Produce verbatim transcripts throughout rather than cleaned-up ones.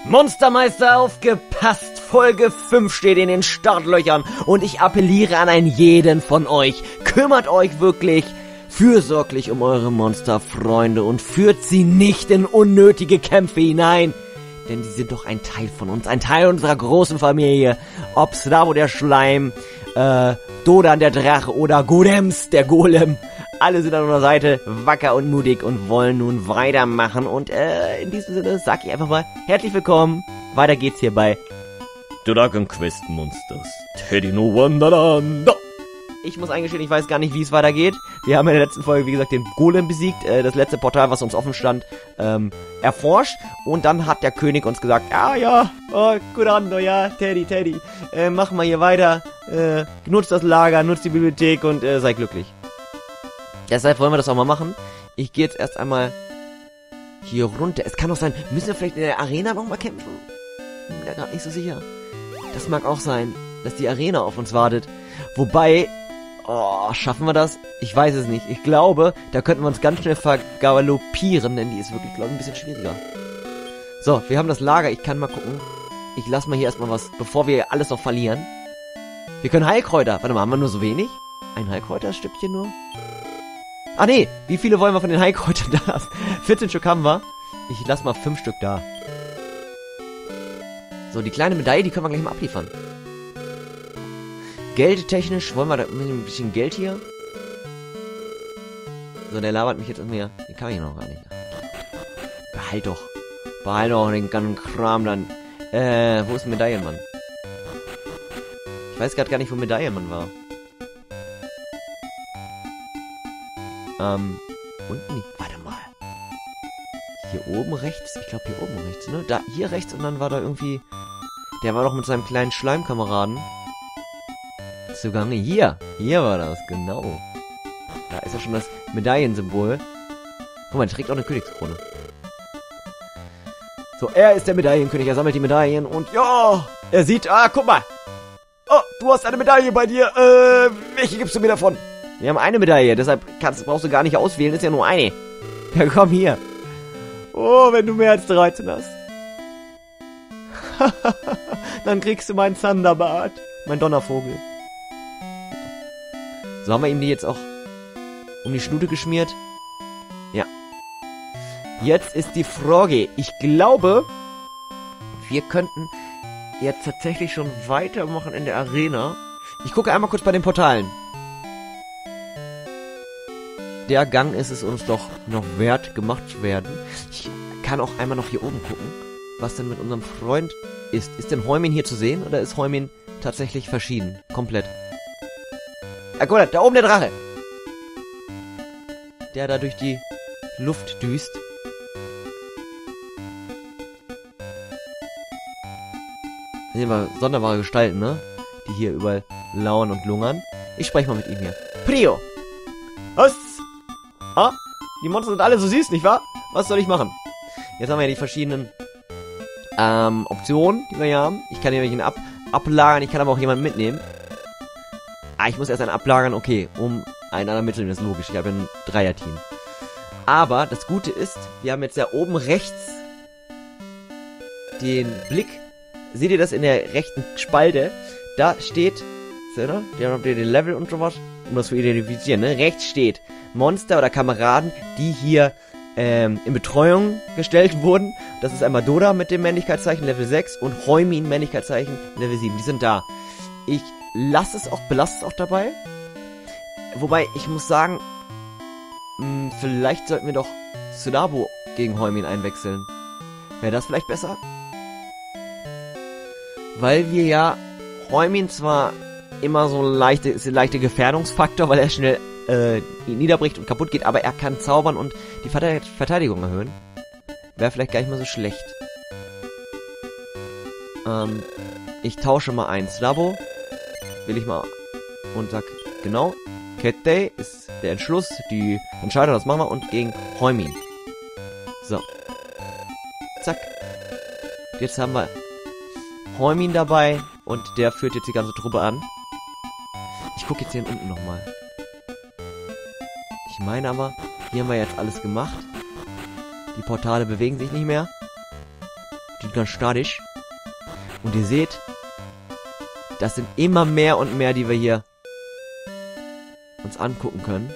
Monstermeister, aufgepasst! Folge fünf steht in den Startlöchern und ich appelliere an einen jeden von euch. Kümmert euch wirklich fürsorglich um eure Monsterfreunde und führt sie nicht in unnötige Kämpfe hinein. Denn sie sind doch ein Teil von uns, ein Teil unserer großen Familie. Ob Slavo der Schleim, äh, Dodan der Drache oder Golems der Golem. Alle sind an unserer Seite, wacker und mutig und wollen nun weitermachen. Und äh, in diesem Sinne sag ich einfach mal, herzlich willkommen. Weiter geht's hier bei Dragon Quest Monsters Teddy no Wonderland. Ich muss eingestehen, ich weiß gar nicht, wie es weitergeht. Wir haben in der letzten Folge, wie gesagt, den Golem besiegt, äh, das letzte Portal, was uns offen stand, ähm, erforscht. Und dann hat der König uns gesagt, ah ja, oh, Curando, ja, Teddy, Teddy, äh, mach mal hier weiter, äh, nutzt das Lager, nutzt die Bibliothek und äh, sei glücklich. Deshalb wollen wir das auch mal machen. Ich gehe jetzt erst einmal hier runter. Es kann doch sein, müssen wir vielleicht in der Arena nochmal kämpfen? Bin mir da gerade nicht so sicher. Das mag auch sein, dass die Arena auf uns wartet. Wobei, oh, schaffen wir das? Ich weiß es nicht. Ich glaube, da könnten wir uns ganz schnell vergaloppieren, denn die ist wirklich, glaube ich, ein bisschen schwieriger. So, wir haben das Lager. Ich kann mal gucken. Ich lasse mal hier erstmal was, bevor wir alles noch verlieren. Wir können Heilkräuter. Warte mal, haben wir nur so wenig? Ein Heilkräuterstückchen nur? Ah nee, wie viele wollen wir von den Heilkräutern da? vierzehn Stück haben wir. Ich lasse mal fünf Stück da. So, die kleine Medaille, die können wir gleich mal abliefern. Geldtechnisch wollen wir da mit ein bisschen Geld hier. So, der labert mich jetzt an mir. Den kann ich noch gar nicht. Behalt doch. Behalt doch den ganzen Kram dann. Äh, wo ist Medaillenmann? Ich weiß gerade gar nicht, wo Medaillenmann war. Ähm, unten nicht. Warte mal. Hier oben rechts? Ich glaube hier oben rechts, ne? Da, hier rechts und dann war da irgendwie... Der war doch mit seinem kleinen Schleimkameraden zugange. Hier. Hier war das, genau. Da ist ja schon das Medaillensymbol. Guck mal, der trägt auch eine Königskrone. So, er ist der Medaillenkönig. Er sammelt die Medaillen und ja, er sieht... Ah, guck mal. Oh, du hast eine Medaille bei dir. Äh, welche gibst du mir davon? Wir haben eine Medaille, deshalb kannst, brauchst du gar nicht auswählen, ist ja nur eine. Ja, komm hier. Oh, wenn du mehr als dreizehn hast. Dann kriegst du meinen Thunderbird, mein Donnervogel. So, haben wir ihm die jetzt auch um die Schnute geschmiert? Ja. Jetzt ist die Frage. Ich glaube, wir könnten jetzt tatsächlich schon weitermachen in der Arena. Ich gucke einmal kurz bei den Portalen. Der Gang ist es uns doch noch wert, gemacht zu werden. Ich kann auch einmal noch hier oben gucken, was denn mit unserem Freund ist. Ist denn Heumin hier zu sehen oder ist Heumin tatsächlich verschieden? Komplett. Ah, guck mal, da oben der Drache. Der da durch die Luft düst. Das sind immer sonderbare Gestalten, ne? Die hier überall lauern und lungern. Ich spreche mal mit ihm hier. Prio! Was? Ah, die Monster sind alle so süß, nicht wahr? Was soll ich machen? Jetzt haben wir ja die verschiedenen ähm, Optionen, die wir hier haben. Ich kann hier welchen ab ablagern, ich kann aber auch jemanden mitnehmen. Ah, ich muss erst einen ablagern, okay, um einen anderen mitzunehmen, das ist logisch. Ich habe ja ein Dreier-Team. Aber das Gute ist, wir haben jetzt ja oben rechts den Blick. Seht ihr das in der rechten Spalte? Da steht, seht ihr, da habt ihr den Level und sowas, um das zu identifizieren, ne? Rechts steht Monster oder Kameraden, die hier ähm, in Betreuung gestellt wurden. Das ist einmal Doda mit dem Männlichkeitszeichen Level sechs und Heumin Männlichkeitszeichen Level sieben. Die sind da. Ich lasse es auch, belasse es auch dabei. Wobei, ich muss sagen, mh, vielleicht sollten wir doch Sulabo gegen Heumin einwechseln. Wäre das vielleicht besser? Weil wir ja Heumin zwar immer so leichte, ist ein leichter Gefährdungsfaktor, weil er schnell äh, niederbricht und kaputt geht, aber er kann zaubern und die Verteidigung erhöhen. Wäre vielleicht gar nicht mal so schlecht. Ähm, ich tausche mal ein. Slabo will ich mal und sag, genau, Kette ist der Entschluss, die Entscheidung, das machen wir und gegen Heumin. So. Zack. Jetzt haben wir Heumin dabei und der führt jetzt die ganze Truppe an. Ich gucke jetzt hier unten nochmal. Ich meine aber, hier haben wir jetzt alles gemacht. Die Portale bewegen sich nicht mehr. Die und ganz statisch. Und ihr seht, das sind immer mehr und mehr, die wir hier uns angucken können.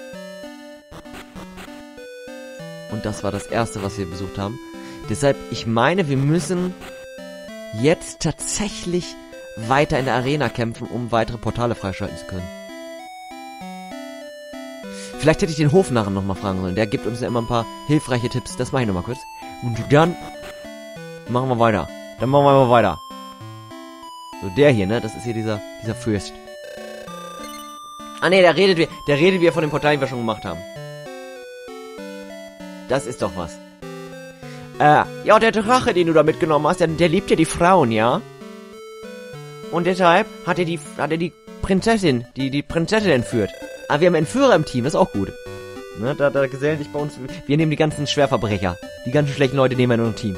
Und das war das erste, was wir besucht haben. Deshalb, ich meine, wir müssen jetzt tatsächlich weiter in der Arena kämpfen, um weitere Portale freischalten zu können. Vielleicht hätte ich den Hofnarren nochmal fragen sollen. Der gibt uns ja immer ein paar hilfreiche Tipps. Das mache ich nochmal kurz. Und dann machen wir weiter. Dann machen wir mal weiter. So, der hier, ne? Das ist hier dieser, dieser Fürst. Ah, ne, der redet, der redet wieder von den Portalen, die wir schon gemacht haben. Das ist doch was. Äh, ja, der Drache, den du da mitgenommen hast, der, der liebt ja die Frauen, ja? Und deshalb hat er die, hat er die Prinzessin, die, die Prinzessin entführt. Aber wir haben Entführer im Team, das ist auch gut. Ne, da, da gesellen sich bei uns, wir nehmen die ganzen Schwerverbrecher. Die ganzen schlechten Leute nehmen wir in unser Team.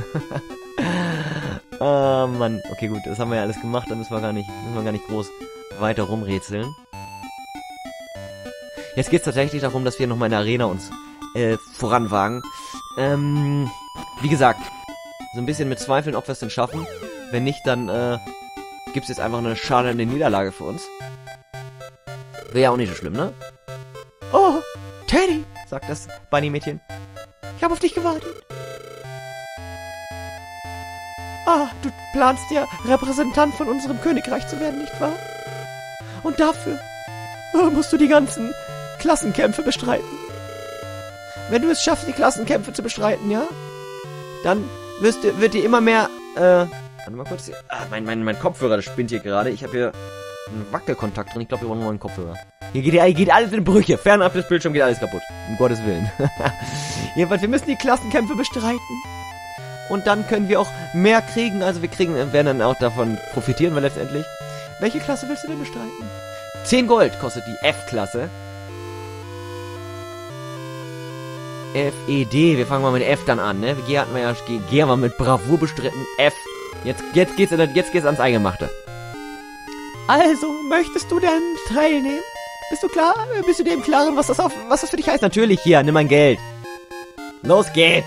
Ah, Mann. Okay, gut, das haben wir ja alles gemacht, da müssen wir gar nicht, müssen wir gar nicht groß weiter rumrätseln. Jetzt geht es tatsächlich darum, dass wir nochmal in der Arena uns äh, voranwagen. Ähm, wie gesagt, so ein bisschen mit Zweifeln, ob wir es denn schaffen. Wenn nicht, dann äh, gibt es jetzt einfach eine schadende Niederlage für uns. Wäre ja auch nicht so schlimm, ne? Oh, Teddy, sagt das Bunny-Mädchen. Ich habe auf dich gewartet. Ah, du planst ja, Repräsentant von unserem Königreich zu werden, nicht wahr? Und dafür oh, musst du die ganzen Klassenkämpfe bestreiten. Wenn du es schaffst, die Klassenkämpfe zu bestreiten, ja? Dann wirst du, wird dir immer mehr, äh, warte mal kurz, ah, mein, mein, mein Kopfhörer, das spinnt hier gerade. Ich habe hier einen Wackelkontakt drin, ich glaube, wir brauchen einen neuen Kopfhörer. Hier geht, hier geht alles in Brüche, fernab des Bildschirms geht alles kaputt. Um Gottes Willen. Jedenfalls, wir müssen die Klassenkämpfe bestreiten. Und dann können wir auch mehr kriegen, also wir kriegen, werden dann auch davon profitieren, weil letztendlich, welche Klasse willst du denn bestreiten? zehn Gold kostet die F-Klasse. F E D, wir fangen mal mit F dann an, ne? G hatten wir ja, G, G haben wir mit Bravour bestritten, F. Jetzt, jetzt geht's, jetzt geht's ans Eingemachte. Also, möchtest du denn teilnehmen? Bist du klar? Bist du dir im Klaren, was das auf, was das für dich heißt? Natürlich, hier, nimm mein Geld. Los geht's!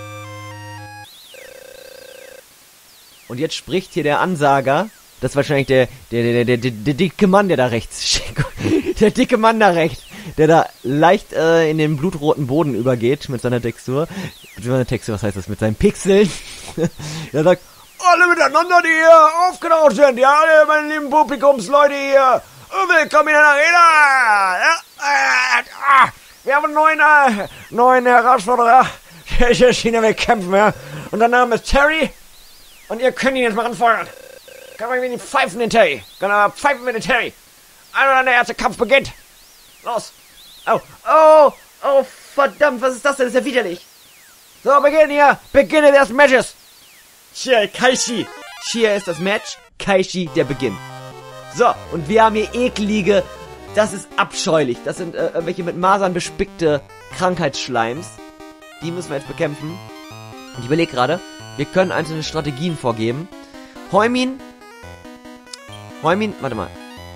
Und jetzt spricht hier der Ansager. Das ist wahrscheinlich der, der, der, der, der, der dicke Mann, der da rechts, der dicke Mann da rechts, der da leicht äh, in den blutroten Boden übergeht mit seiner Textur. Mit seiner Textur, was heißt das? Mit seinen Pixeln. Er sagt, alle miteinander, die hier aufgetaucht sind, ja, alle meine lieben Publikumsleute hier, willkommen in der Arena. Ja, äh, wir haben einen neuen, äh, neuen Herausforderer, der ist jetzt hier, wir kämpfen, ja. Und der Name ist Terry. Und ihr könnt ihn jetzt mal anfeuern. Kann man mit ihm pfeifen, den Terry. Kann er pfeifen mit dem Terry. Also dann der erste Kampf beginnt. Los. Oh, oh, oh, verdammt, was ist das denn? Das ist ja widerlich. So, beginnen hier. Beginne des Matches. Hier, Kaishi. Hier ist das Match. Kaishi, der Beginn. So, und wir haben hier ekelige, das ist abscheulich. Das sind äh, welche mit Masern bespickte Krankheitsschleims. Die müssen wir jetzt bekämpfen. Und ich überlege gerade, wir können einzelne Strategien vorgeben. Heumin. Heumin, warte mal.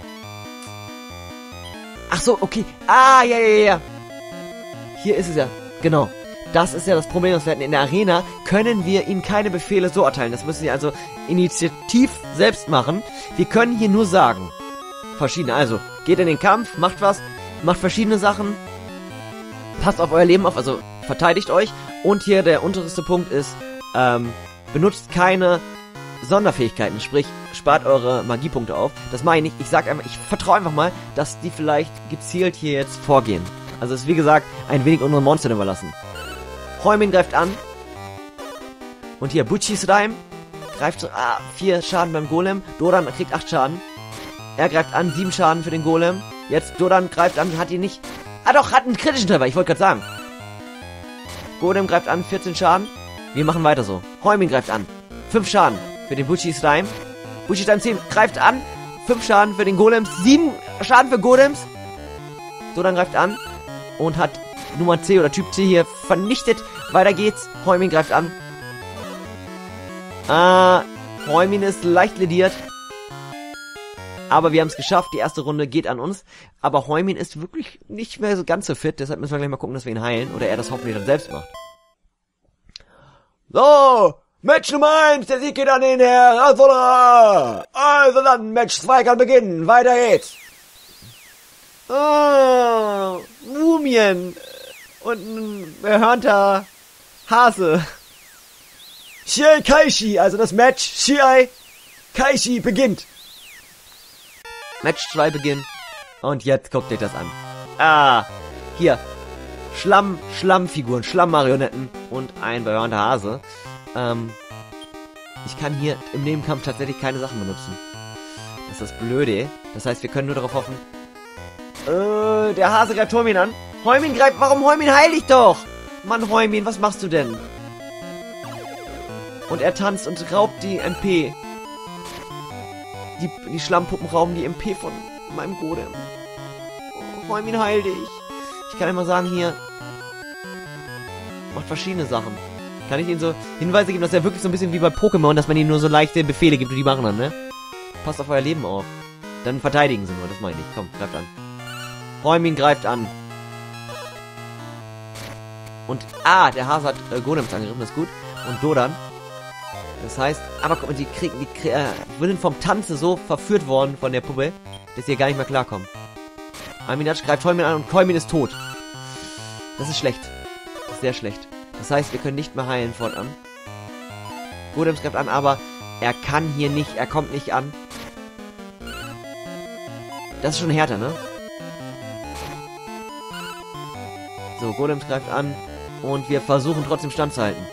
Ach so, okay. Ah, ja, ja, ja. Hier ist es ja. Genau. Das ist ja das Problem, das wir hatten. In der Arena können wir ihnen keine Befehle so erteilen. Das müssen sie also initiativ selbst machen. Wir können hier nur sagen. Verschiedene. Also, geht in den Kampf, macht was, macht verschiedene Sachen. Passt auf euer Leben auf, also verteidigt euch. Und hier der unterste Punkt ist, ähm, benutzt keine Sonderfähigkeiten, sprich, spart eure Magiepunkte auf. Das meine ich nicht. Ich sag einfach, ich vertraue einfach mal, dass die vielleicht gezielt hier jetzt vorgehen. Also es ist wie gesagt ein wenig unseren Monstern überlassen. Heumin greift an. Und hier Butchis Reim greift so, ah, vier Schaden beim Golem. Doran kriegt acht Schaden. Er greift an, sieben Schaden für den Golem. Jetzt Doran greift an, hat ihn nicht. Ah doch, hat einen kritischen Treffer, ich wollte gerade sagen. Golem greift an, vierzehn Schaden. Wir machen weiter so. Heumin greift an. fünf Schaden für den Butchis Reim. Butchis Reim zehn greift an. fünf Schaden für den Golems. sieben Schaden für Golems. Doran greift an. Und hat Nummer C oder Typ C hier vernichtet. Weiter geht's. Heumin greift an. Ah, Heumin ist leicht lediert. Aber wir haben es geschafft. Die erste Runde geht an uns. Aber Heumin ist wirklich nicht mehr so ganz so fit. Deshalb müssen wir gleich mal gucken, dass wir ihn heilen. Oder er das hoffentlich dann selbst macht. So, Match Nummer eins, der Sieg geht an den Herausforderer. Also dann, Match zwei kann beginnen. Weiter geht's. Oh, Mumien. Und ein behörnter Hase. Shiai Kaishi, also das Match Shiai Kaishi beginnt. Match zwei beginnt. Und jetzt guckt euch das an. Ah, hier. Schlamm, Schlammfiguren, Schlammmarionetten und ein behörnter Hase. Ähm, ich kann hier im Nebenkampf tatsächlich keine Sachen benutzen. Das ist das Blöde. Das heißt, wir können nur darauf hoffen. Äh, der Hase greift Heumin an. Heumin greift, warum Heumin, heil dich doch! Mann, Heumin, was machst du denn? Und er tanzt und raubt die M P. Die, die Schlammpuppen rauben die M P von meinem Golem. Oh, Heumin, heil dich. Ich kann immer sagen, hier macht verschiedene Sachen. Kann ich ihnen so Hinweise geben, dass er wirklich so ein bisschen wie bei Pokémon, dass man ihnen nur so leichte Befehle gibt und die machen dann, ne? Passt auf euer Leben auf. Dann verteidigen sie nur, das meine ich. Komm, greift an. Heumin greift an. Und, ah, der Hase hat äh, Golems angegriffen, das ist gut. Und Dodan. Das heißt, aber guck mal, die kriegen, die kriegen, äh, sind vom Tanze so verführt worden von der Puppe, dass sie gar nicht mehr klarkommen. Aminatsch greift Heumin an und Heumin ist tot. Das ist schlecht. Das ist sehr schlecht. Das heißt, wir können nicht mehr heilen fortan. Golems greift an, aber er kann hier nicht, er kommt nicht an. Das ist schon härter, ne? So, Golems greift an und wir versuchen trotzdem standzuhalten.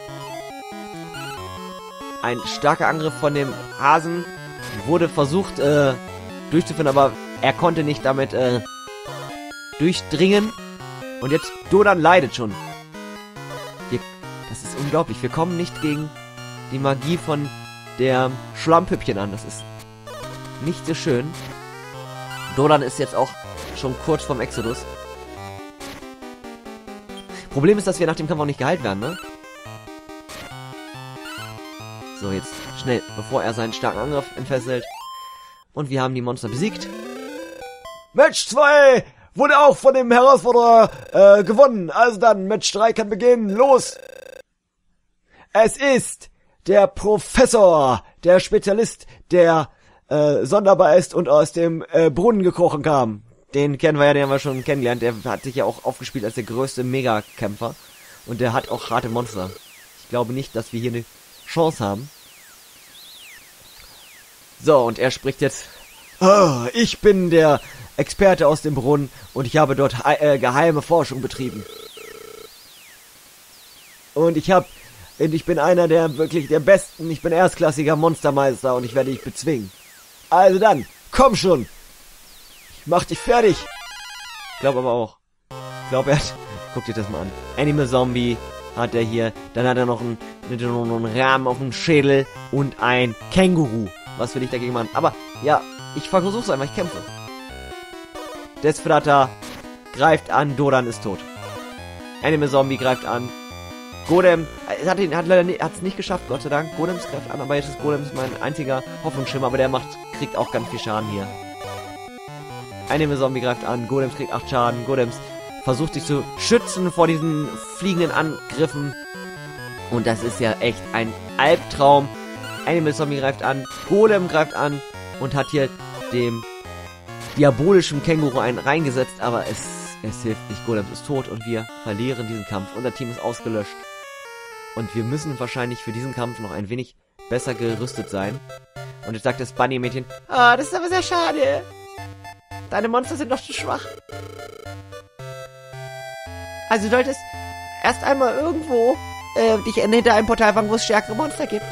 Ein starker Angriff von dem Hasen wurde versucht äh, durchzuführen, aber er konnte nicht damit äh, durchdringen. Und jetzt Dodan leidet schon. Wir, das ist unglaublich. Wir kommen nicht gegen die Magie von der Schlammpüppchen an. Das ist nicht so schön. Dodan ist jetzt auch schon kurz vorm Exodus. Problem ist, dass wir nach dem Kampf auch nicht geheilt werden, ne? So, jetzt schnell, bevor er seinen starken Angriff entfesselt. Und wir haben die Monster besiegt. Match zwei wurde auch von dem Herausforderer äh, gewonnen. Also dann, Match drei kann beginnen. Los! Es ist der Professor, der Spezialist, der äh, sonderbar ist und aus dem äh, Brunnen gekrochen kam. Den kennen wir ja, den haben wir schon kennengelernt. Der hat sich ja auch aufgespielt als der größte Megakämpfer. Und der hat auch harte Monster. Ich glaube nicht, dass wir hier eine Chance haben. So, und er spricht jetzt. Oh, ich bin der Experte aus dem Brunnen und ich habe dort äh, geheime Forschung betrieben. Und ich habe, ich bin einer der wirklich der Besten. Ich bin erstklassiger Monstermeister und ich werde dich bezwingen. Also dann, komm schon. Ich mach dich fertig. Ich glaube aber auch. Ich glaube, er hat... Guck dir das mal an. Animal Zombie hat er hier. Dann hat er noch einen, einen Rahmen auf dem Schädel und ein Känguru. Was will ich dagegen machen? Aber, ja, ich versuch's einfach. Ich kämpfe. Desperata greift an. Dodan ist tot. Animal Zombie greift an. Golem, es hat ihn, hat leider nicht, hat's nicht geschafft, Gott sei Dank. Golems greift an, aber jetzt ist Golems mein einziger Hoffnungsschimmer, aber der macht, kriegt auch ganz viel Schaden hier. Animal Zombie greift an, Golems kriegt acht Schaden, Golems versucht sich zu schützen vor diesen fliegenden Angriffen. Und das ist ja echt ein Albtraum. Animal Zombie greift an, Golem greift an und hat hier dem diabolischen Känguru einen reingesetzt, aber es, es hilft nicht. Golems ist tot und wir verlieren diesen Kampf. Unser Team ist ausgelöscht. Und wir müssen wahrscheinlich für diesen Kampf noch ein wenig besser gerüstet sein. Und jetzt sagt das Bunny-Mädchen, ah, das ist aber sehr schade. Deine Monster sind doch zu schwach. Also du solltest erst einmal irgendwo äh, dich hinter einem Portal fangen, wo es stärkere Monster gibt.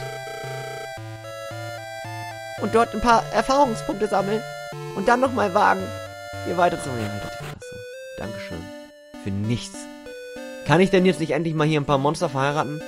Und dort ein paar Erfahrungspunkte sammeln. Und dann nochmal wagen, hier weiter zu... Ja, halt die Fresse. Dankeschön. Für nichts. Kann ich denn jetzt nicht endlich mal hier ein paar Monster verheiraten?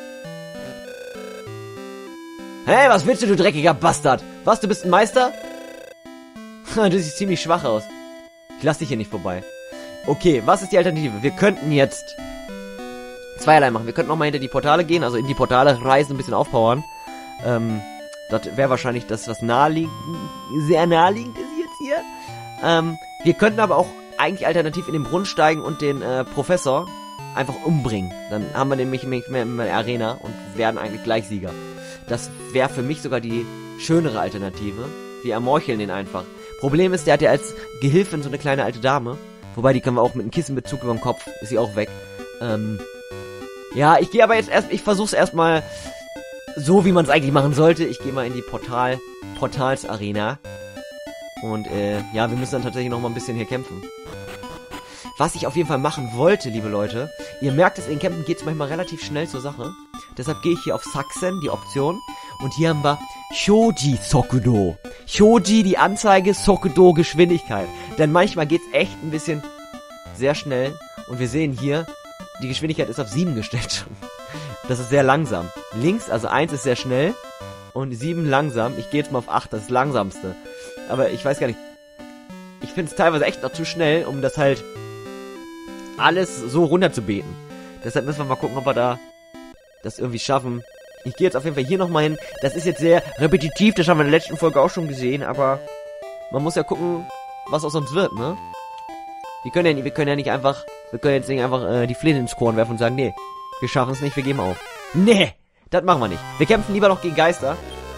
Hey, was willst du, du dreckiger Bastard? Was, du bist ein Meister? Du siehst ziemlich schwach aus. Ich lass dich hier nicht vorbei. Okay, was ist die Alternative? Wir könnten jetzt zweierlei machen. Wir könnten nochmal hinter die Portale gehen, also in die Portale reisen, ein bisschen aufpowern. Ähm, das wäre wahrscheinlich das, was naheliegend, sehr naheliegend ist jetzt hier. Ähm, wir könnten aber auch eigentlich alternativ in den Brunnen steigen und den äh, Professor einfach umbringen. Dann haben wir nämlich nicht mehr in der Arena und werden eigentlich gleich Sieger. Das wäre für mich sogar die schönere Alternative. Wir ermorcheln den einfach. Problem ist, der hat ja als Gehilfin so eine kleine alte Dame. Wobei, die können wir auch mit einem Kissenbezug über dem Kopf. Ist sie auch weg. Ähm, ja, ich gehe aber jetzt erst, ich versuch's erstmal so, wie man es eigentlich machen sollte. Ich gehe mal in die Portal, Portalsarena. Und, äh, ja, wir müssen dann tatsächlich noch mal ein bisschen hier kämpfen. Was ich auf jeden Fall machen wollte, liebe Leute, ihr merkt es, in Kämpfen geht es manchmal relativ schnell zur Sache. Deshalb gehe ich hier auf Saxen, die Option. Und hier haben wir Shoji Sokudo. Shoji, die Anzeige, Sokudo, Geschwindigkeit. Denn manchmal geht es echt ein bisschen sehr schnell. Und wir sehen hier, die Geschwindigkeit ist auf sieben gestellt schon. Das ist sehr langsam. Links, also eins ist sehr schnell und sieben langsam. Ich gehe jetzt mal auf acht, das ist das langsamste. Aber ich weiß gar nicht. Ich finde es teilweise echt noch zu schnell, um das halt alles so runter zu beten. Deshalb müssen wir mal gucken, ob wir da das irgendwie schaffen. Ich gehe jetzt auf jeden Fall hier nochmal hin. Das ist jetzt sehr repetitiv, das haben wir in der letzten Folge auch schon gesehen, aber man muss ja gucken, was aus uns wird, ne? Wir können ja nicht, wir können ja nicht einfach, wir können jetzt nicht einfach äh, die Flinte ins Korn werfen und sagen, nee, wir schaffen es nicht, wir geben auf. Nee, das machen wir nicht. Wir kämpfen lieber noch gegen Geister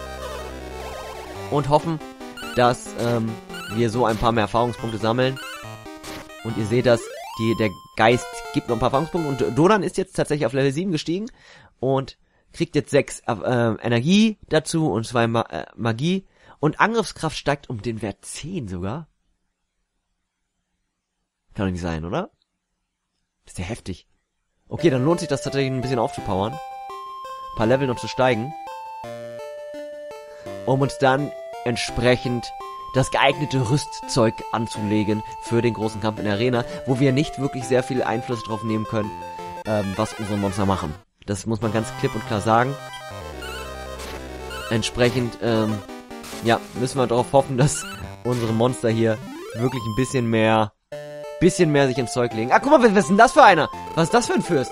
und hoffen, dass ähm, wir so ein paar mehr Erfahrungspunkte sammeln. Und ihr seht das, die, der Geist gibt noch ein paar Erfahrungspunkte. Und Dodan ist jetzt tatsächlich auf Level sieben gestiegen und kriegt jetzt sechs äh, Energie dazu und zwei Ma äh, Magie. Und Angriffskraft steigt um den Wert zehn sogar. Kann doch nicht sein, oder? Das ist ja heftig. Okay, dann lohnt sich das tatsächlich ein bisschen aufzupowern. Ein paar Level noch zu steigen. Um uns dann entsprechend das geeignete Rüstzeug anzulegen für den großen Kampf in der Arena, wo wir nicht wirklich sehr viel Einfluss drauf nehmen können, ähm, was unsere Monster machen. Das muss man ganz klipp und klar sagen. Entsprechend, ähm, ja, müssen wir darauf hoffen, dass unsere Monster hier wirklich ein bisschen mehr, bisschen mehr sich ins Zeug legen. Ah, guck mal, was ist denn das für einer? Was ist das für ein Fürst?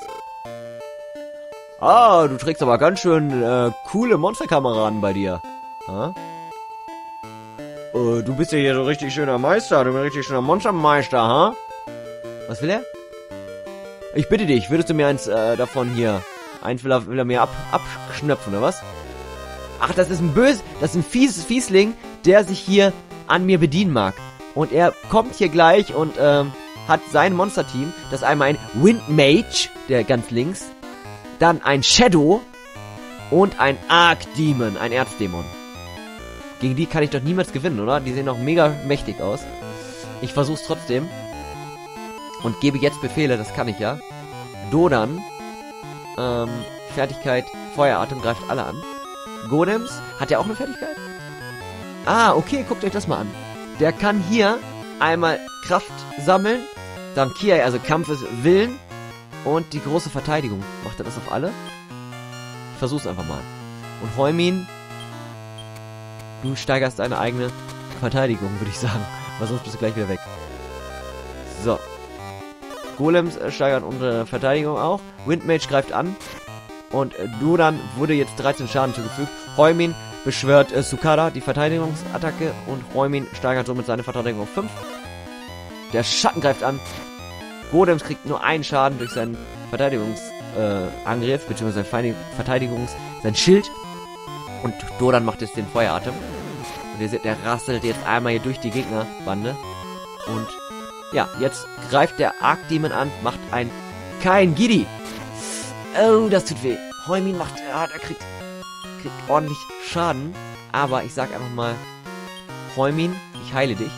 Ah, du trägst aber ganz schön äh, coole Monsterkameraden bei dir. Ha? Uh, du bist ja hier so richtig schöner Meister, du bist ein richtig schöner Monstermeister, ha? Was will er? Ich bitte dich, würdest du mir eins äh, davon hier, eins will er, will er mir ab, abschnöpfen, oder was? Ach, das ist ein bös, das ist ein fies, Fiesling, der sich hier an mir bedienen mag. Und er kommt hier gleich und ähm, hat sein Monsterteam, das ist einmal ein Windmage, der ganz links, dann ein Shadow und ein Archdemon, ein Erzdämon. Gegen die kann ich doch niemals gewinnen, oder? Die sehen doch mega mächtig aus. Ich versuch's trotzdem. Und gebe jetzt Befehle, das kann ich ja. Dodan. Ähm, Fertigkeit, Feueratem greift alle an. Golems, hat der auch eine Fertigkeit? Ah, okay, guckt euch das mal an. Der kann hier einmal Kraft sammeln. Dann Kia, also Kampfeswillen. Und die große Verteidigung. Macht er das auf alle? Ich versuch's einfach mal. Und Heumin, du steigerst deine eigene Verteidigung, würde ich sagen. Weil sonst bist du gleich wieder weg. So. Golems äh, steigern unsere Verteidigung auch. Windmage greift an. Und äh, Dodan wurde jetzt dreizehn Schaden zugefügt. Heumin beschwört äh, Sukada die Verteidigungsattacke. Und Heumin steigert somit seine Verteidigung auf fünf. Der Schatten greift an. Golems kriegt nur einen Schaden durch seinen Verteidigungsangriff. Äh, beziehungsweise sein Verteidigungs... sein Schild. Und Dodan macht jetzt den Feueratem. Und ihr seht, der rasselt jetzt einmal hier durch die Gegnerbande. Und ja, jetzt greift der Archdemon an, macht ein kein Giddy. Oh, das tut weh. Heumin macht, ja, der kriegt, kriegt ordentlich Schaden. Aber ich sag einfach mal, Heumin, ich heile dich.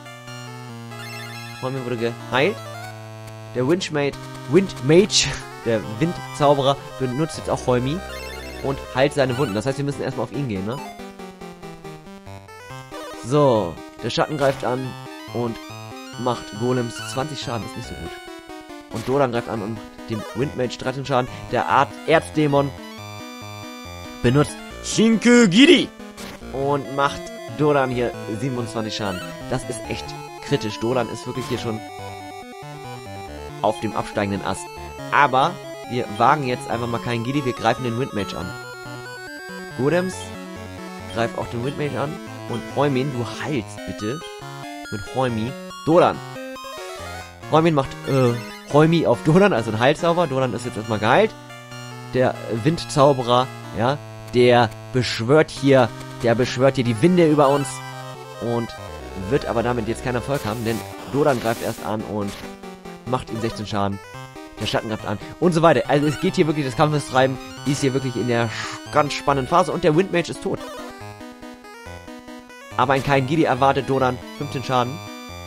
Heumin wurde geheilt. Der Windmage, Windmage, der Windzauberer, benutzt jetzt auch Heumi. Und heilt seine Wunden. Das heißt, wir müssen erstmal auf ihn gehen, ne? So, der Schatten greift an und macht Golems zwanzig Schaden. Das ist nicht so gut. Und Dodan greift an und macht dem Windmage dreizehn Schaden. Der Art Erzdämon benutzt Shinku Giri und macht Dodan hier siebenundzwanzig Schaden. Das ist echt kritisch. Dodan ist wirklich hier schon auf dem absteigenden Ast. Aber wir wagen jetzt einfach mal keinen Giddy, wir greifen den Windmage an. Golems, greif auch den Windmage an. Und Heumin, du heilst bitte mit Heumi Dodan. Heumin macht äh, Heumi auf Dodan, also ein Heilzauber. Dodan ist jetzt erstmal geheilt. Der Windzauberer, ja, der beschwört hier, der beschwört hier die Winde über uns und wird aber damit jetzt keinen Erfolg haben, denn Dodan greift erst an und macht ihm sechzehn Schaden. Der Schatten greift an und so weiter. Also es geht hier wirklich, das Kampfestreiben ist hier wirklich in der ganz spannenden Phase und der Windmage ist tot. Aber ein Kain Gidi erwartet Dodan fünfzehn Schaden.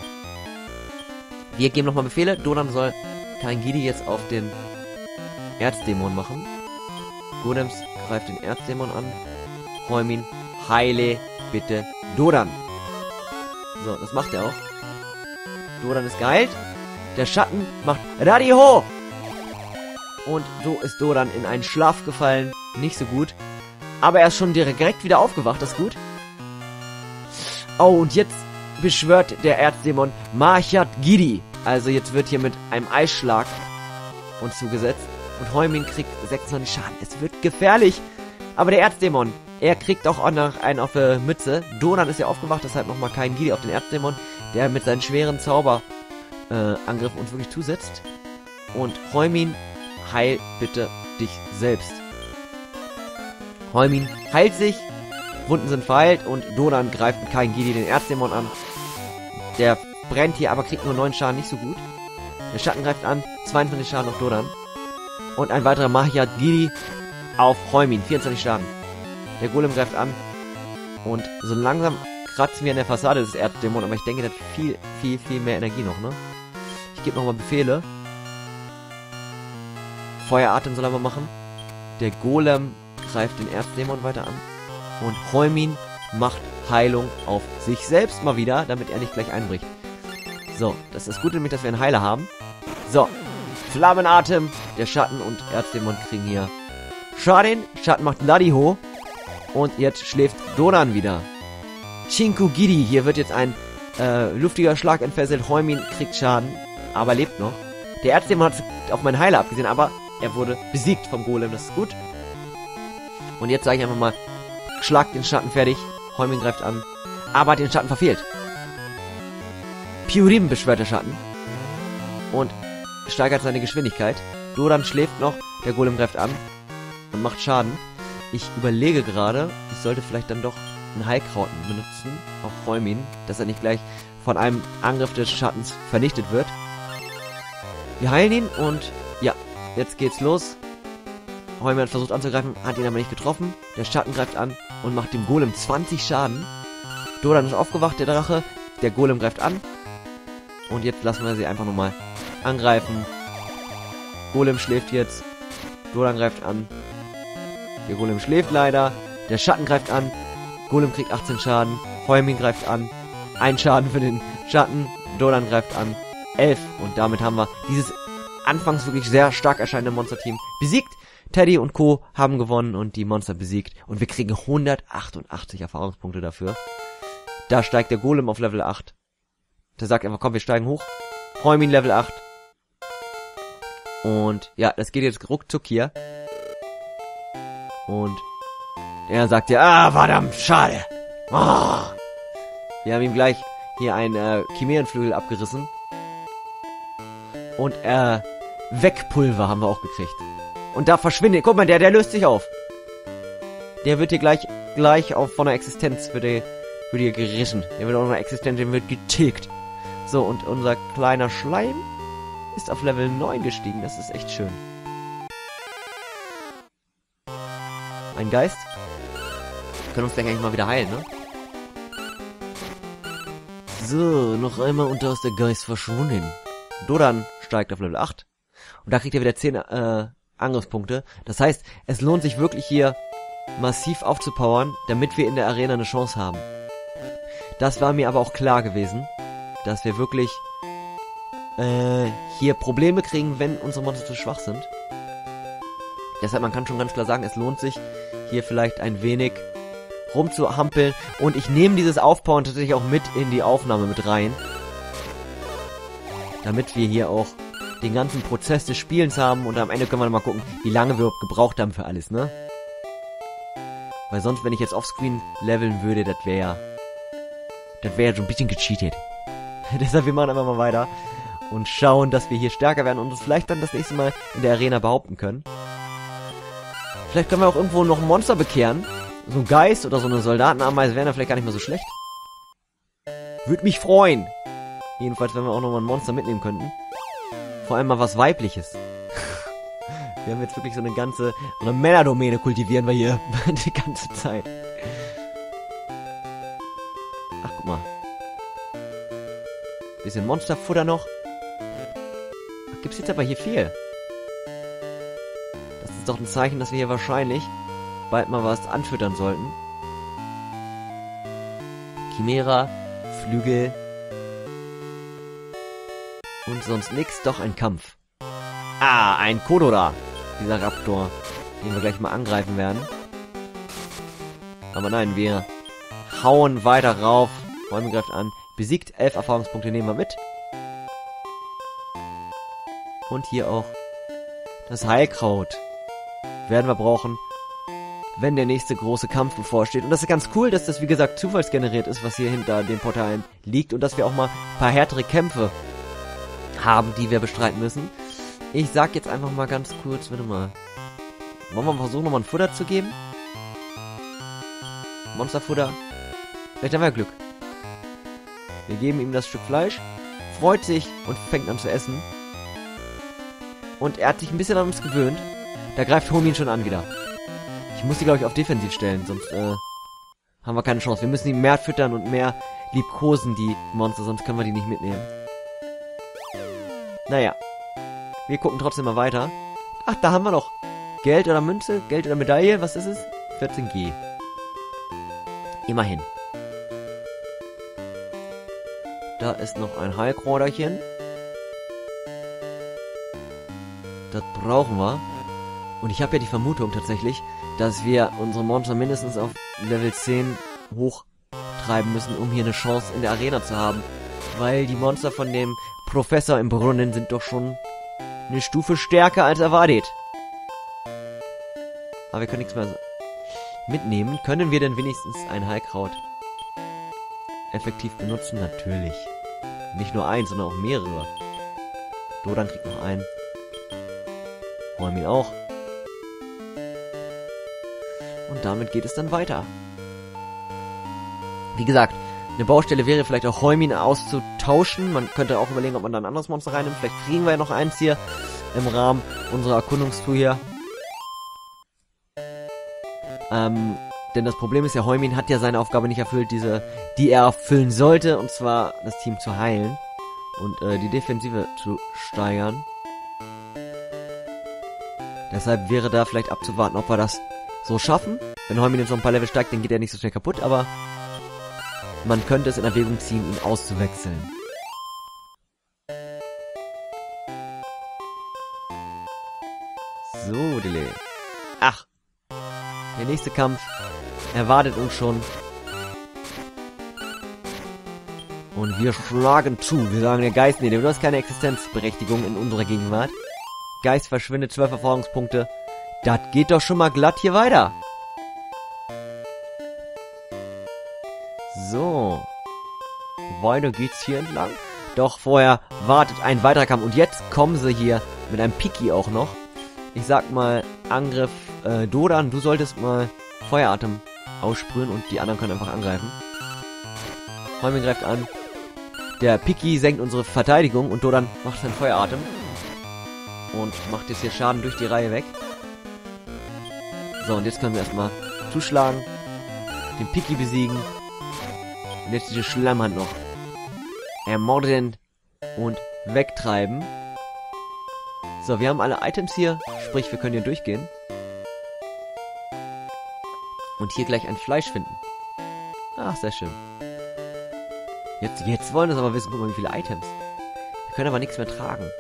Wir geben nochmal Befehle. Dodan soll Kain Gidi jetzt auf den Erzdämon machen. Golems greift den Erzdämon an. Heumin, heile bitte Dodan. So, das macht er auch. Dodan ist geheilt. Der Schatten macht Radiho. Und so ist Dodan in einen Schlaf gefallen. Nicht so gut. Aber er ist schon direkt wieder aufgewacht. Das ist gut. Oh, und jetzt beschwört der Erzdämon Marchat Gidi. Also jetzt wird hier mit einem Eisschlag uns zugesetzt. Und Heumin kriegt sechsundzwanzig Schaden. Es wird gefährlich. Aber der Erzdämon, er kriegt auch noch einen auf die Mütze. Dodan ist ja aufgewacht, deshalb nochmal kein Gidi auf den Erzdämon, der mit seinen schweren Zauberangriffen äh, uns wirklich zusetzt. Und Heumin, heil bitte dich selbst. Heumin heilt sich, Wunden sind verheilt und Dodan greift mit kein Gidi den Erzdämon an. Der brennt hier, aber kriegt nur neun Schaden, nicht so gut. Der Schatten greift an, zweiundzwanzig Schaden auf Dodan. Und ein weiterer Marchat Gidi auf Heumin, vierundzwanzig Schaden. Der Golem greift an. Und so langsam kratzen wir an der Fassade des Erzdämons, aber ich denke, das hat viel, viel, viel mehr Energie noch, ne? Ich gebe nochmal Befehle. Feueratem soll er mal machen. Der Golem greift den Erzdämon weiter an. Und Heumin macht Heilung auf sich selbst mal wieder, damit er nicht gleich einbricht. So, das ist gut, nämlich, dass wir einen Heiler haben. So, Flammenatem. Der Schatten und Erzdämon kriegen hier Schaden. Schatten macht Ladiho. Und jetzt schläft Dodan wieder. Chinku Gidi. Hier wird jetzt ein äh, luftiger Schlag entfesselt. Heumin kriegt Schaden, aber lebt noch. Der Erzdämon hat auf meinen Heiler abgesehen, aber er wurde besiegt vom Golem. Das ist gut. Und jetzt sage ich einfach mal, schlag den Schatten fertig. Heumin greift an, aber hat den Schatten verfehlt. Pyurim beschwört der Schatten und steigert seine Geschwindigkeit. Dodan schläft noch, der Golem greift an und macht Schaden. Ich überlege gerade, ich sollte vielleicht dann doch ein Heilkraut benutzen, auf Heumin, dass er nicht gleich von einem Angriff des Schattens vernichtet wird. Wir heilen ihn und ja, jetzt geht's los. Heumin hat versucht anzugreifen, hat ihn aber nicht getroffen. Der Schatten greift an und macht dem Golem zwanzig Schaden. Dodan ist aufgewacht, der Drache. Der Golem greift an. Und jetzt lassen wir sie einfach nochmal angreifen. Golem schläft jetzt. Dodan greift an. Der Golem schläft leider. Der Schatten greift an. Golem kriegt achtzehn Schaden. Heumin greift an. Ein Schaden für den Schatten. Dodan greift an. elf. Und damit haben wir dieses anfangs wirklich sehr stark erscheinende Monsterteam besiegt. Teddy und Co. haben gewonnen und die Monster besiegt. Und wir kriegen hundertachtundachtzig Erfahrungspunkte dafür. Da steigt der Golem auf Level acht. Der sagt einfach, komm, wir steigen hoch. Heumin Level acht. Und ja, das geht jetzt ruckzuck hier. Und er sagt ja, ah, verdammt, schade. Oh. Wir haben ihm gleich hier einen äh, Chimärenflügel abgerissen. Und äh, Wegpulver haben wir auch gekriegt. Und da verschwindet, guck mal, der, der löst sich auf. Der wird hier gleich, gleich auf von der Existenz, wird der, wird hier gerissen. Der wird auch noch Existenz, der wird getilgt. So, und unser kleiner Schleim ist auf Level neun gestiegen. Das ist echt schön. Ein Geist. Wir können uns gleich eigentlich mal wieder heilen, ne? So, noch einmal unter aus der Geist verschwunden. Dodan steigt auf Level acht. Und da kriegt er wieder zehn äh, Angriffspunkte. Das heißt, es lohnt sich wirklich hier massiv aufzupowern, damit wir in der Arena eine Chance haben. Das war mir aber auch klar gewesen, dass wir wirklich äh, hier Probleme kriegen, wenn unsere Monster zu schwach sind. Deshalb, man kann schon ganz klar sagen, es lohnt sich, hier vielleicht ein wenig rumzuhampeln. Und ich nehme dieses Aufbauen tatsächlich auch mit in die Aufnahme mit rein. Damit wir hier auch den ganzen Prozess des Spielens haben. Und am Ende können wir mal gucken, wie lange wir überhaupt gebraucht haben für alles, ne? Weil sonst, wenn ich jetzt offscreen leveln würde, das wäre ja... Das wäre ja so ein bisschen gecheatet. Deshalb, wir machen einfach mal weiter. Und schauen, dass wir hier stärker werden und uns vielleicht dann das nächste Mal in der Arena behaupten können. Vielleicht können wir auch irgendwo noch ein Monster bekehren. So ein Geist oder so eine Soldatenameise wären da vielleicht gar nicht mehr so schlecht. Würde mich freuen. Jedenfalls, wenn wir auch nochmal ein Monster mitnehmen könnten. Vor allem mal was Weibliches. Wir haben jetzt wirklich so eine ganze, so eine Männerdomäne kultivieren wir hier die ganze Zeit. Ach, guck mal. Bisschen Monsterfutter noch. Ach, gibt's jetzt aber hier viel. Das ist doch ein Zeichen, dass wir hier wahrscheinlich bald mal was anfüttern sollten. Chimera, Flügel und sonst nix. Doch ein Kampf. Ah, ein Kodora. Dieser Raptor, den wir gleich mal angreifen werden. Aber nein, wir hauen weiter rauf. Räume greift an. Besiegt. Elf Erfahrungspunkte nehmen wir mit. Und hier auch das Heilkraut. Werden wir brauchen, wenn der nächste große Kampf bevorsteht. Und das ist ganz cool, dass das, wie gesagt, zufallsgeneriert ist, was hier hinter den Portalen liegt. Und dass wir auch mal ein paar härtere Kämpfe haben, die wir bestreiten müssen. Ich sag jetzt einfach mal ganz kurz, warte mal. Wollen wir mal versuchen, nochmal ein Futter zu geben? Monsterfutter. Vielleicht haben wir Glück. Wir geben ihm das Stück Fleisch, freut sich und fängt an zu essen. Und er hat sich ein bisschen an uns gewöhnt. Da greift Homin schon an wieder. Ich muss die, glaube ich, auf defensiv stellen, sonst äh, haben wir keine Chance. Wir müssen ihn mehr füttern und mehr liebkosen, die Monster, sonst können wir die nicht mitnehmen. Naja. Wir gucken trotzdem mal weiter. Ach, da haben wir noch Geld oder Münze, Geld oder Medaille. Was ist es? vierzehn G. Immerhin. Da ist noch ein Heilkräuterchen. Das brauchen wir. Und ich habe ja die Vermutung tatsächlich, dass wir unsere Monster mindestens auf Level zehn hochtreiben müssen, um hier eine Chance in der Arena zu haben. Weil die Monster von dem Professor im Brunnen sind doch schon eine Stufe stärker als erwartet. Aber wir können nichts mehr mitnehmen. Können wir denn wenigstens ein Heilkraut effektiv benutzen? Natürlich. Nicht nur eins, sondern auch mehrere. Dodan kriegt noch einen. Homin auch. Und damit geht es dann weiter. Wie gesagt, eine Baustelle wäre vielleicht auch Homin auszutauschen. Man könnte auch überlegen, ob man da ein anderes Monster reinnimmt. Vielleicht kriegen wir ja noch eins hier im Rahmen unserer Erkundungstour hier. Ähm, denn das Problem ist ja, Homin hat ja seine Aufgabe nicht erfüllt, diese, die er erfüllen sollte. Und zwar das Team zu heilen und äh, die Defensive zu steigern. Deshalb wäre da vielleicht abzuwarten, ob wir das so schaffen. Wenn Homin jetzt noch ein paar Level steigt, dann geht er nicht so schnell kaputt, aber man könnte es in Erwägung ziehen, ihn auszuwechseln. So, Dele. Ach. Der nächste Kampf erwartet uns schon. Und wir schlagen zu. Wir sagen, der Geist, nee, du hast keine Existenzberechtigung in unserer Gegenwart. Geist verschwindet, zwölf Erfahrungspunkte. Das geht doch schon mal glatt hier weiter. So. Weiter geht's hier entlang. Doch vorher wartet ein weiterer Kampf. Und jetzt kommen sie hier mit einem Piki auch noch. Ich sag mal, Angriff äh, Dodan, du solltest mal Feueratem aussprühen und die anderen können einfach angreifen. Homin greift an. Der Piki senkt unsere Verteidigung und Dodan macht seinen Feueratem. Und macht jetzt hier Schaden durch die Reihe weg. So, und jetzt können wir erstmal zuschlagen. Den Piki besiegen. Und jetzt diese Schlammhand noch ermorden und wegtreiben. So, wir haben alle Items hier. Sprich, wir können hier durchgehen. Und hier gleich ein Fleisch finden. Ach, sehr schön. Jetzt, jetzt wollen wir aber wissen, guck mal, wie viele Items. Wir können aber nichts mehr tragen.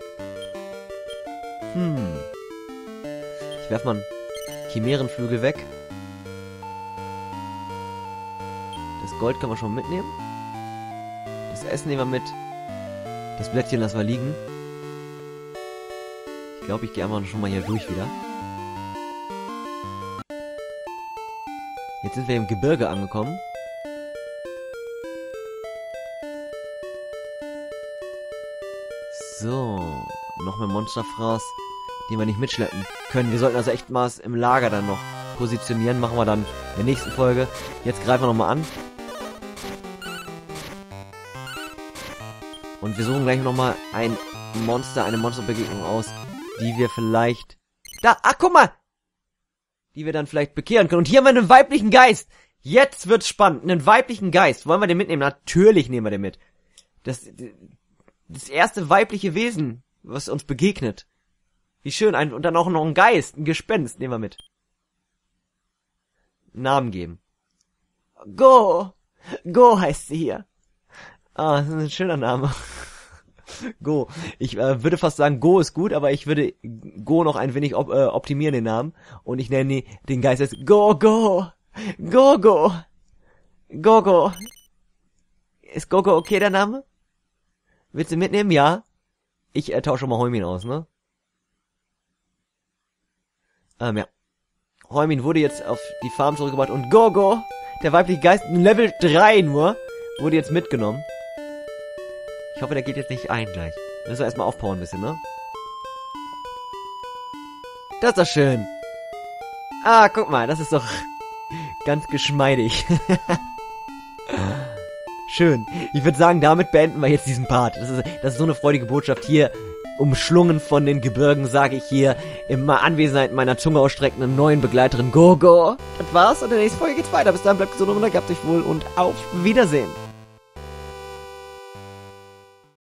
Hm. Ich werf mal einen Chimärenflügel weg. Das Gold können wir schon mitnehmen. Das Essen nehmen wir mit. Das Blättchen lassen wir liegen. Ich glaube, ich gehe einfach schon mal hier durch wieder. Jetzt sind wir im Gebirge angekommen. So. Noch mehr Monsterfraß. den wir nicht mitschleppen können. Wir sollten also echt mal im Lager dann noch positionieren. Machen wir dann in der nächsten Folge. Jetzt greifen wir nochmal an. Und wir suchen gleich nochmal ein Monster, eine Monsterbegegnung aus, die wir vielleicht... Da, ah, guck mal! Die wir dann vielleicht bekehren können. Und hier haben wir einen weiblichen Geist. Jetzt wird's spannend. Einen weiblichen Geist. Wollen wir den mitnehmen? Natürlich nehmen wir den mit. Das, das erste weibliche Wesen, was uns begegnet. Wie schön. Ein, und dann auch noch ein Geist, ein Gespenst. Nehmen wir mit. Namen geben. Go! Go heißt sie hier. Ah, das ist ein schöner Name. Go. Ich äh, würde fast sagen, Go ist gut, aber ich würde Go noch ein wenig op äh, optimieren, den Namen. Und ich nenne den Geist jetzt Go, Go. Go, Go. Go, Go. Ist Go, Go okay, der Name? Willst du mitnehmen? Ja. Ich äh, tausche mal Heumin aus, ne? Ähm, ja. Heumin wurde jetzt auf die Farm zurückgebracht und Go, Go, der weibliche Geist, Level drei nur, wurde jetzt mitgenommen. Ich hoffe, der geht jetzt nicht ein gleich. Müssen wir erstmal aufbauen ein bisschen, ne? Das ist doch schön. Ah, guck mal, das ist doch ganz geschmeidig. Schön. Ich würde sagen, damit beenden wir jetzt diesen Part. Das ist, das ist so eine freudige Botschaft hier. Umschlungen von den Gebirgen, sage ich hier, in Anwesenheit meiner Zunge ausstreckenden neuen Begleiterin Go, Go. Das war's und in der nächsten Folge geht's weiter. Bis dann, bleibt gesund und gehabt euch wohl und auf Wiedersehen.